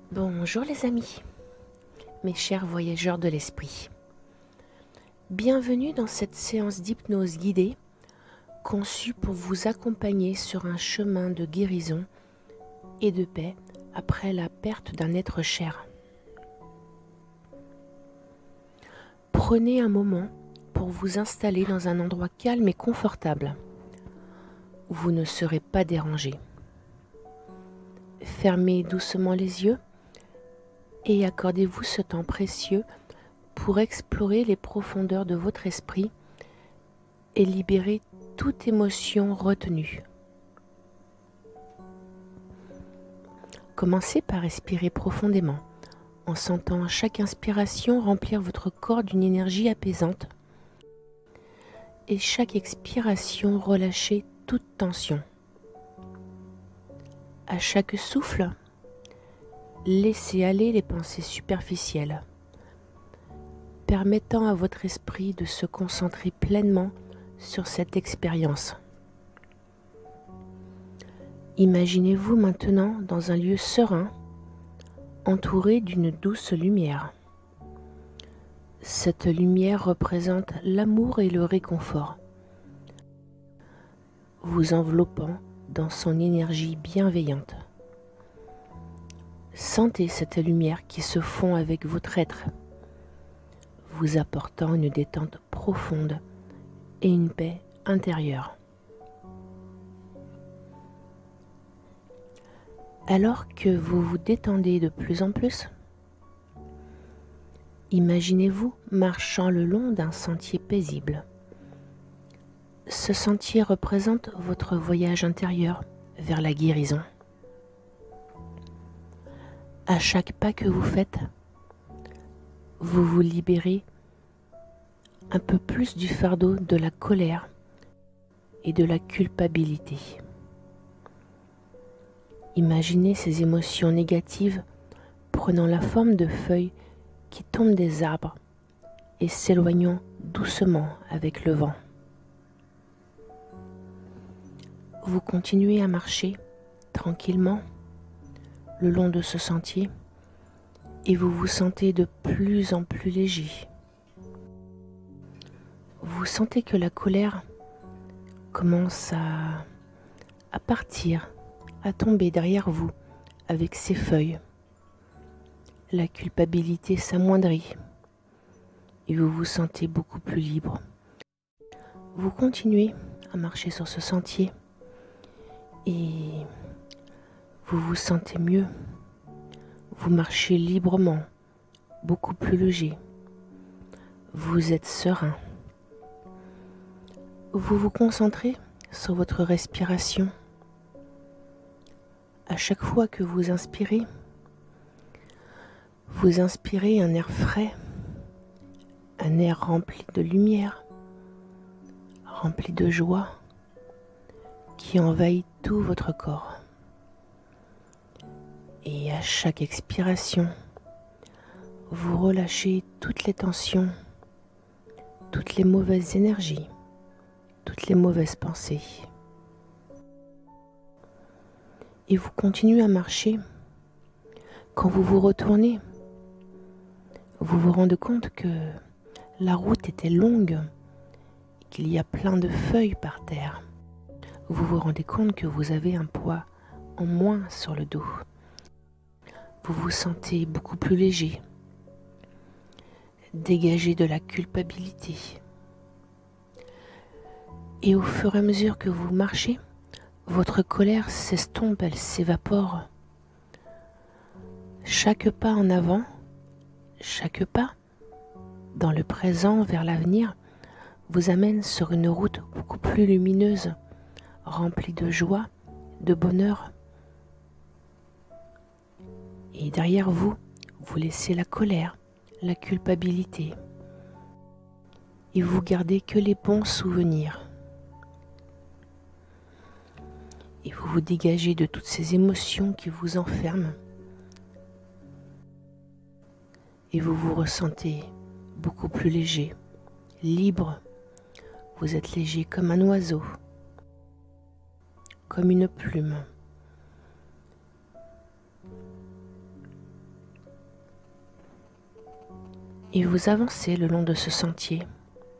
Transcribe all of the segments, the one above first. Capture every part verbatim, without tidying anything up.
Bonjour les amis, mes chers voyageurs de l'esprit. Bienvenue dans cette séance d'hypnose guidée conçue pour vous accompagner sur un chemin de guérison et de paix après la perte d'un être cher. Prenez un moment pour vous installer dans un endroit calme et confortable où vous ne serez pas dérangé. Fermez doucement les yeux et accordez-vous ce temps précieux pour explorer les profondeurs de votre esprit et libérer toute émotion retenue. Commencez par respirer profondément en sentant chaque inspiration remplir votre corps d'une énergie apaisante et chaque expiration relâcher toute tension. À chaque souffle, laissez aller les pensées superficielles, permettant à votre esprit de se concentrer pleinement sur cette expérience. Imaginez-vous maintenant dans un lieu serein, entouré d'une douce lumière. Cette lumière représente l'amour et le réconfort, vous enveloppant dans son énergie bienveillante. Sentez cette lumière qui se fond avec votre être, vous apportant une détente profonde et une paix intérieure. Alors que vous vous détendez de plus en plus, imaginez-vous marchant le long d'un sentier paisible. Ce sentier représente votre voyage intérieur vers la guérison. À chaque pas que vous faites, vous vous libérez un peu plus du fardeau de la colère et de la culpabilité. Imaginez ces émotions négatives prenant la forme de feuilles qui tombent des arbres et s'éloignant doucement avec le vent. Vous continuez à marcher tranquillement le long de ce sentier et vous vous sentez de plus en plus léger. Vous sentez que la colère commence à, à partir, à tomber derrière vous avec ses feuilles. La culpabilité s'amoindrit et vous vous sentez beaucoup plus libre. Vous continuez à marcher sur ce sentier et vous vous sentez mieux. Vous marchez librement, beaucoup plus léger. Vous êtes serein. Vous vous concentrez sur votre respiration. À chaque fois que vous inspirez, vous inspirez un air frais, un air rempli de lumière, rempli de joie, qui envahit tout votre corps. Et à chaque expiration, vous relâchez toutes les tensions, toutes les mauvaises énergies, toutes les mauvaises pensées. Et vous continuez à marcher. Quand vous vous retournez, vous vous rendez compte que la route était longue et qu'il y a plein de feuilles par terre. Vous vous rendez compte que vous avez un poids en moins sur le dos. Vous vous sentez beaucoup plus léger, dégagé de la culpabilité. Et au fur et à mesure que vous marchez, votre colère s'estompe, elle s'évapore. Chaque pas en avant, chaque pas dans le présent vers l'avenir vous amène sur une route beaucoup plus lumineuse, remplie de joie, de bonheur. Et derrière vous, vous laissez la colère, la culpabilité. Et vous gardez que les bons souvenirs. Et vous vous dégagez de toutes ces émotions qui vous enferment. Et vous vous ressentez beaucoup plus léger, libre. Vous êtes léger comme un oiseau, comme une plume. et vous avancez le long de ce sentier.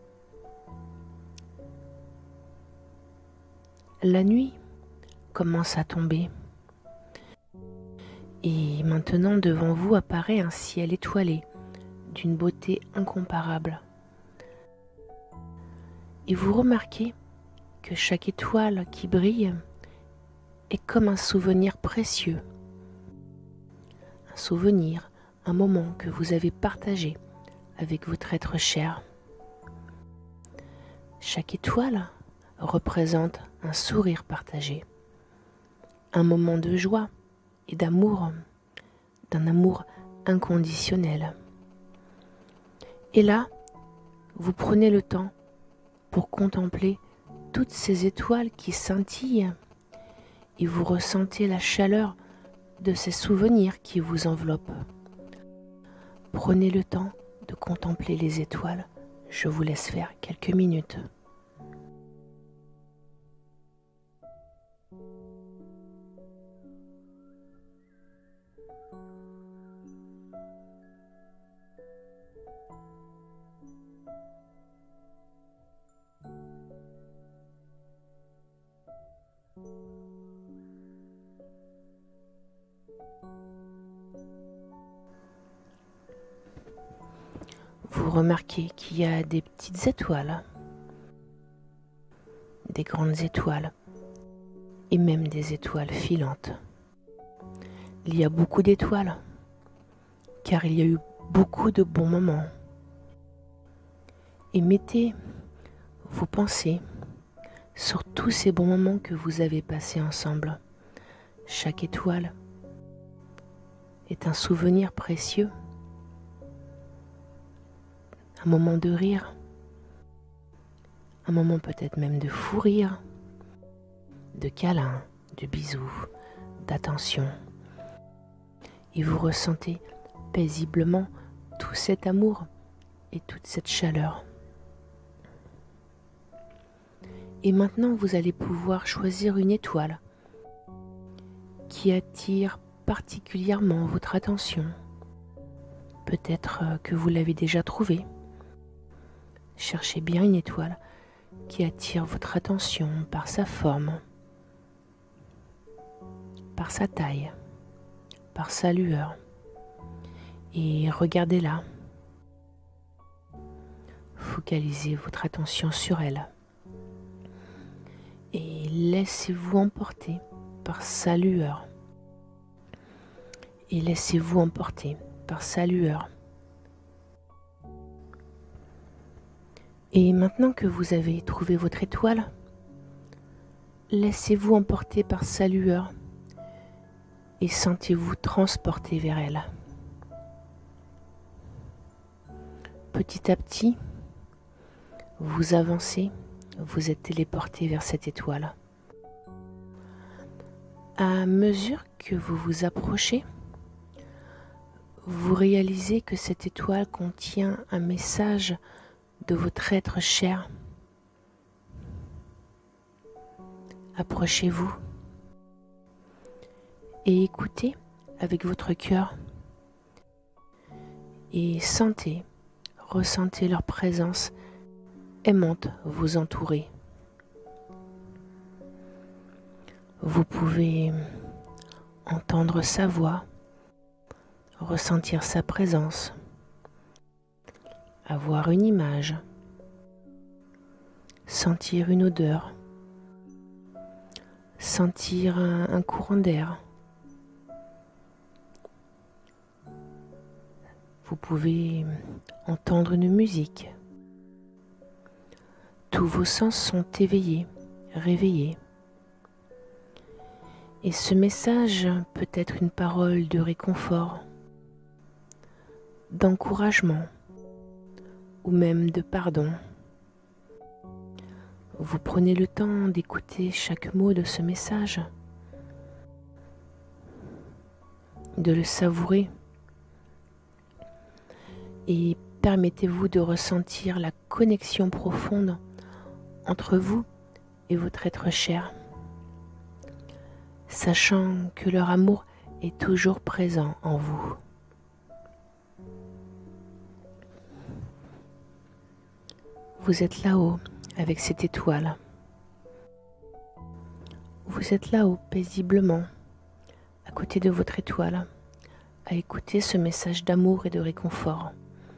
La nuit commence à tomber et maintenant devant vous apparaît un ciel étoilé d'une beauté incomparable. Et vous remarquez que chaque étoile qui brille est comme un souvenir précieux, un souvenir, un moment que vous avez partagé avec votre être cher. Chaque étoile représente un sourire partagé, un moment de joie et d'amour, d'un amour inconditionnel. Et là, vous prenez le temps pour contempler toutes ces étoiles qui scintillent et vous ressentez la chaleur de ces souvenirs qui vous enveloppent. Prenez le temps de contempler les étoiles. Je vous laisse faire quelques minutes. Vous remarquez qu'il y a des petites étoiles, des grandes étoiles et même des étoiles filantes. Il y a beaucoup d'étoiles car il y a eu beaucoup de bons moments. Et mettez vos pensées sur tous ces bons moments que vous avez passés ensemble. Chaque étoile est un souvenir précieux, un moment de rire, un moment peut-être même de fou rire, de câlins, de bisous, d'attention. Et vous ressentez paisiblement tout cet amour et toute cette chaleur. Et maintenant, vous allez pouvoir choisir une étoile qui attire particulièrement votre attention. Peut-être que vous l'avez déjà trouvée. Cherchez bien une étoile qui attire votre attention par sa forme, par sa taille, par sa lueur. Et regardez-la. Focalisez votre attention sur elle. Et laissez-vous emporter par sa lueur. Et laissez-vous emporter par sa lueur. Et maintenant que vous avez trouvé votre étoile, laissez-vous emporter par sa lueur et sentez-vous transporter vers elle. Petit à petit, vous avancez, vous êtes téléporté vers cette étoile. À mesure que vous vous approchez, vous réalisez que cette étoile contient un message de votre être cher. Approchez-vous et écoutez avec votre cœur et sentez, ressentez leur présence aimante vous entourer. Vous pouvez entendre sa voix, ressentir sa présence, avoir une image, sentir une odeur, sentir un, un courant d'air. Vous pouvez entendre une musique. Tous vos sens sont éveillés, réveillés. Et ce message peut être une parole de réconfort, d'encouragement ou même de pardon. Vous prenez le temps d'écouter chaque mot de ce message, de le savourer et permettez-vous de ressentir la connexion profonde entre vous et votre être cher, sachant que leur amour est toujours présent en vous. Vous êtes là-haut avec cette étoile. Vous êtes là-haut paisiblement, à côté de votre étoile, à écouter ce message d'amour et de réconfort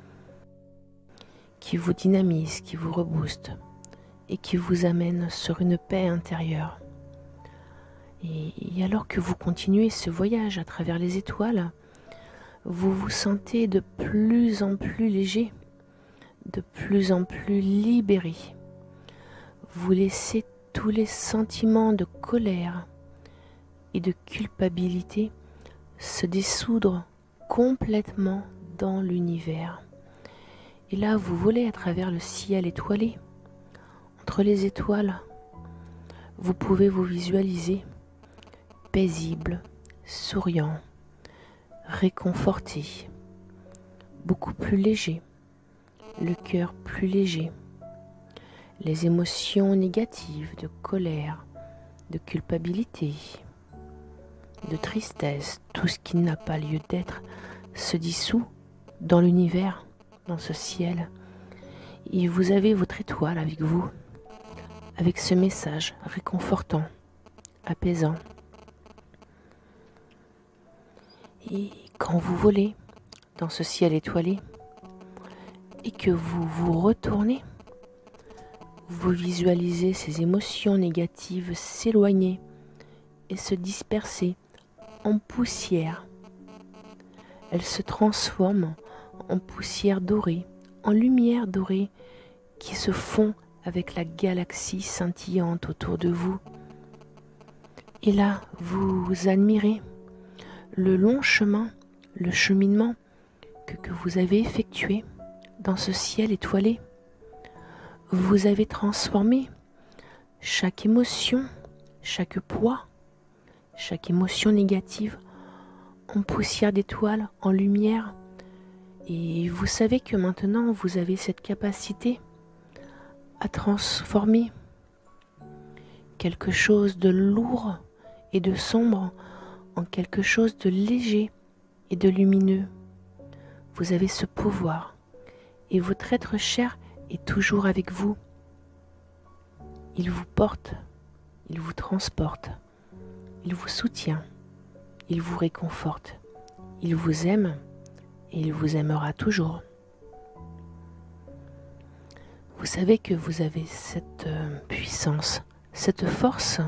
qui vous dynamise, qui vous rebooste et qui vous amène sur une paix intérieure. Et, et alors que vous continuez ce voyage à travers les étoiles, vous vous sentez de plus en plus léger, de plus en plus libéré. Vous laissez tous les sentiments de colère et de culpabilité se dissoudre complètement dans l'univers. Et là, vous volez à travers le ciel étoilé. Entre les étoiles, vous pouvez vous visualiser paisible, souriant, réconforté, beaucoup plus léger, le cœur plus léger. Les émotions négatives de colère, de culpabilité, de tristesse, tout ce qui n'a pas lieu d'être se dissout dans l'univers, dans ce ciel. Et vous avez votre étoile avec vous, avec ce message réconfortant, apaisant. Et quand vous volez dans ce ciel étoilé et que vous vous retournez, vous visualisez ces émotions négatives s'éloigner et se disperser en poussière. Elles se transforment en poussière dorée, en lumière dorée qui se fond avec la galaxie scintillante autour de vous. Et là, vous admirez le long chemin, le cheminement que, que vous avez effectué dans ce ciel étoilé. Vous avez transformé chaque émotion, chaque poids, chaque émotion négative en poussière d'étoiles, en lumière. Et vous savez que maintenant vous avez cette capacité à transformer quelque chose de lourd et de sombre en quelque chose de léger et de lumineux. Vous avez ce pouvoir et votre être cher est toujours avec vous. Il vous porte, il vous transporte, il vous soutient, il vous réconforte, il vous aime et il vous aimera toujours. Vous savez que vous avez cette puissance, cette force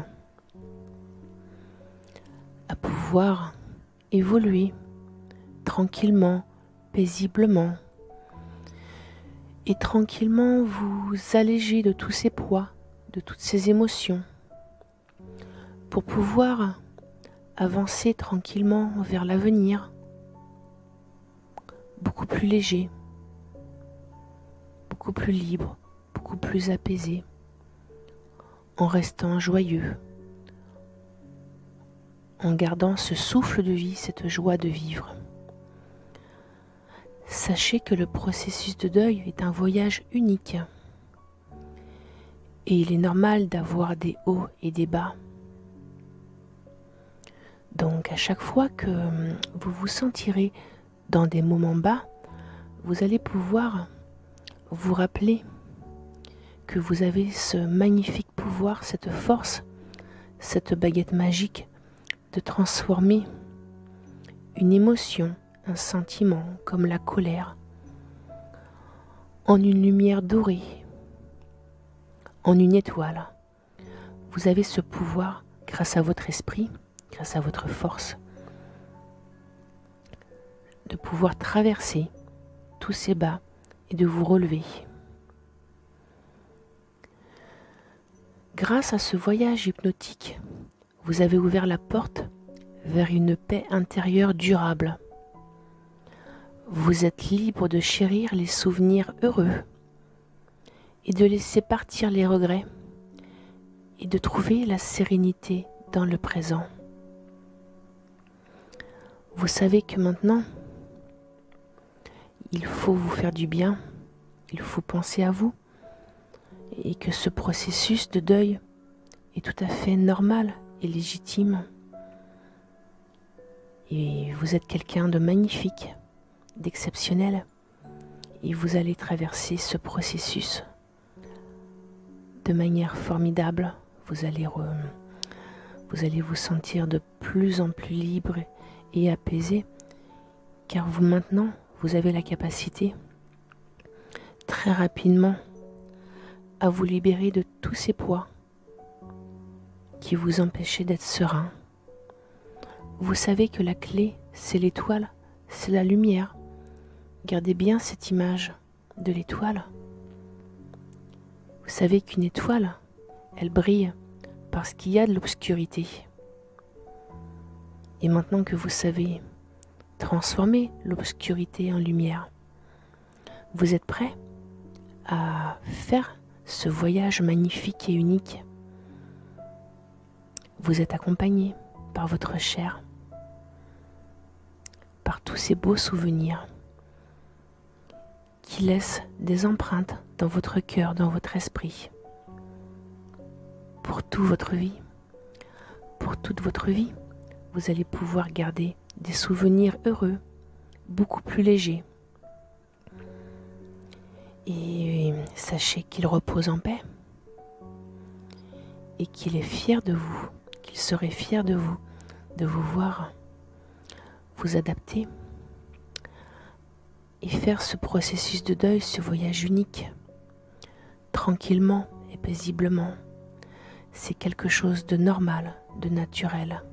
à pouvoir évoluer tranquillement, paisiblement, et tranquillement vous alléger de tous ces poids, de toutes ces émotions, pour pouvoir avancer tranquillement vers l'avenir, beaucoup plus léger, beaucoup plus libre, beaucoup plus apaisé, en restant joyeux, en gardant ce souffle de vie, cette joie de vivre. Sachez que le processus de deuil est un voyage unique et il est normal d'avoir des hauts et des bas. Donc à chaque fois que vous vous sentirez dans des moments bas, vous allez pouvoir vous rappeler que vous avez ce magnifique pouvoir, cette force, cette baguette magique de transformer une émotion, un sentiment comme la colère en une lumière dorée, en une étoile. Vous avez ce pouvoir grâce à votre esprit, grâce à votre force, de pouvoir traverser tous ces bas et de vous relever. Grâce à ce voyage hypnotique, vous avez ouvert la porte vers une paix intérieure durable. Vous êtes libre de chérir les souvenirs heureux et de laisser partir les regrets et de trouver la sérénité dans le présent. Vous savez que maintenant, il faut vous faire du bien, il faut penser à vous et que ce processus de deuil est tout à fait normal et légitime. Et vous êtes quelqu'un de magnifique, d'exceptionnel et vous allez traverser ce processus de manière formidable. Vous allez, re... vous allez vous sentir de plus en plus libre et apaisé, car vous maintenant, vous avez la capacité très rapidement à vous libérer de tous ces poids qui vous empêchaient d'être serein. Vous savez que la clé, c'est l'étoile, c'est la lumière. Gardez bien cette image de l'étoile. Vous savez qu'une étoile, elle brille parce qu'il y a de l'obscurité. Et maintenant que vous savez transformer l'obscurité en lumière, vous êtes prêt à faire ce voyage magnifique et unique. Vous êtes accompagné par votre chair, par tous ces beaux souvenirs qui laissent des empreintes dans votre cœur, dans votre esprit, pour toute votre vie. Pour toute votre vie, vous allez pouvoir garder des souvenirs heureux, beaucoup plus légers. Et sachez qu'il repose en paix et qu'il est fier de vous, qu'il serait fier de vous, de vous voir vous adapter et faire ce processus de deuil, ce voyage unique, tranquillement et paisiblement. C'est quelque chose de normal, de naturel.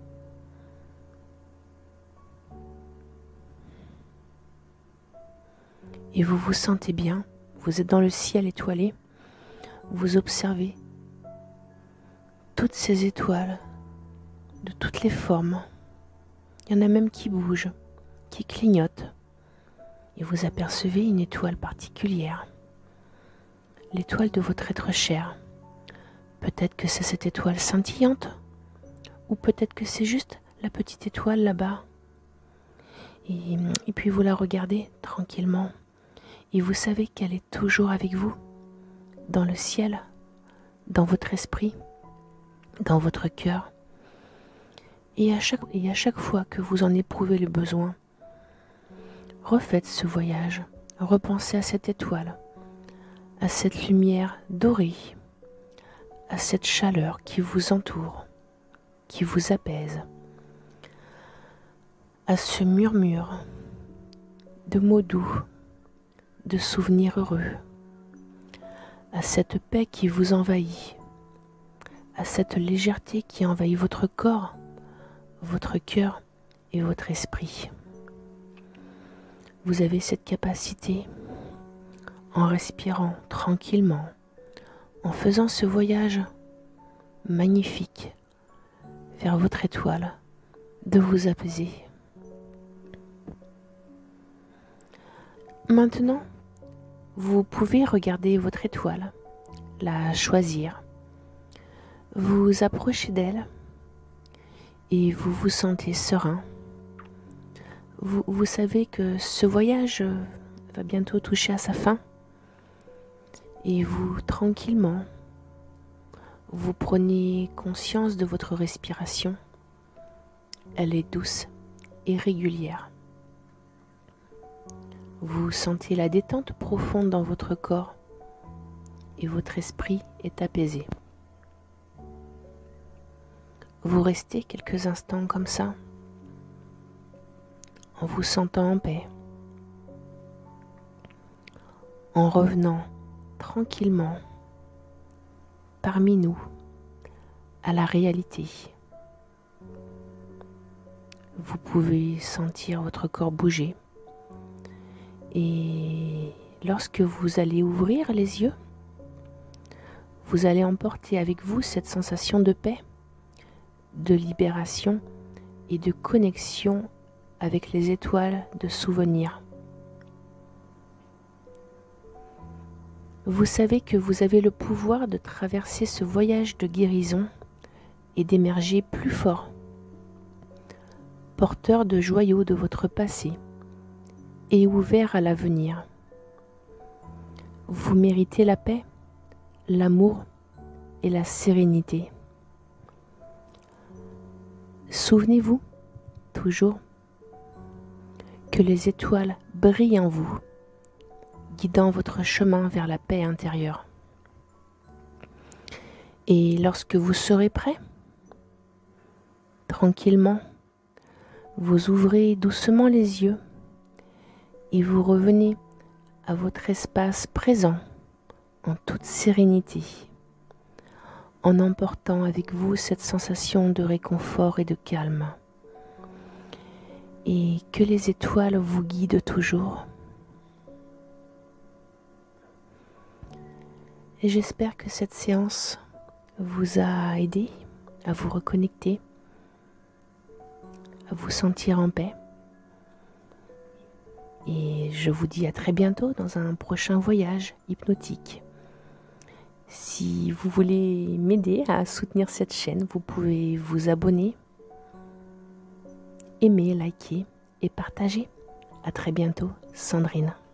Et vous vous sentez bien, vous êtes dans le ciel étoilé, vous observez toutes ces étoiles, de toutes les formes. Il y en a même qui bougent, qui clignotent. Et vous apercevez une étoile particulière, l'étoile de votre être cher. Peut-être que c'est cette étoile scintillante, ou peut-être que c'est juste la petite étoile là-bas. Et, et puis vous la regardez tranquillement, et vous savez qu'elle est toujours avec vous, dans le ciel, dans votre esprit, dans votre cœur. Et à chaque, et à chaque fois que vous en éprouvez le besoin, refaites ce voyage, repensez à cette étoile, à cette lumière dorée, à cette chaleur qui vous entoure, qui vous apaise, à ce murmure de mots doux, de souvenirs heureux, à cette paix qui vous envahit, à cette légèreté qui envahit votre corps, votre cœur et votre esprit. Vous avez cette capacité, en respirant tranquillement, en faisant ce voyage magnifique vers votre étoile, de vous apaiser. Maintenant, vous pouvez regarder votre étoile, la choisir. Vous approchez d'elle et vous vous sentez serein. Vous, vous savez que ce voyage va bientôt toucher à sa fin. Et vous, tranquillement, vous prenez conscience de votre respiration. Elle est douce et régulière. Vous sentez la détente profonde dans votre corps et votre esprit est apaisé. Vous restez quelques instants comme ça, en vous sentant en paix, en revenant tranquillement parmi nous à la réalité. Vous pouvez sentir votre corps bouger et lorsque vous allez ouvrir les yeux, vous allez emporter avec vous cette sensation de paix, de libération et de connexion avec les étoiles de souvenirs. Vous savez que vous avez le pouvoir de traverser ce voyage de guérison et d'émerger plus fort, porteur de joyaux de votre passé et ouvert à l'avenir. Vous méritez la paix, l'amour et la sérénité. Souvenez-vous toujours que les étoiles brillent en vous, guidant votre chemin vers la paix intérieure. Et lorsque vous serez prêt, tranquillement, vous ouvrez doucement les yeux et vous revenez à votre espace présent en toute sérénité, en emportant avec vous cette sensation de réconfort et de calme. Et que les étoiles vous guident toujours. Et j'espère que cette séance vous a aidé à vous reconnecter, à vous sentir en paix. Et je vous dis à très bientôt dans un prochain voyage hypnotique. Si vous voulez m'aider à soutenir cette chaîne, vous pouvez vous abonner, aimer, liker et partager. À très bientôt, Sandrine.